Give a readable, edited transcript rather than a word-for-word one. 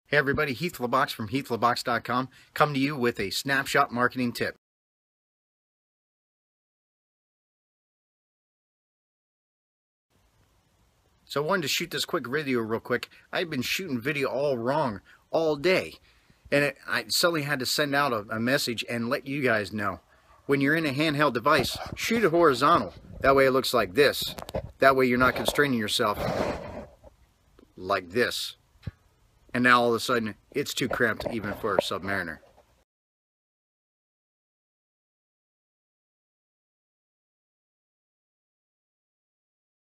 Hey everybody, Heath LaBox from HeathLaBox.com come to you with a snapshot marketing tip. So I wanted to shoot this quick video real quick. I've been shooting video all wrong all day. And I suddenly had to send out a message and let you guys know. When you're in a handheld device, shoot it horizontal. That way it looks like this. That way you're not constraining yourself like this. And now all of a sudden, it's too cramped even for a Submariner.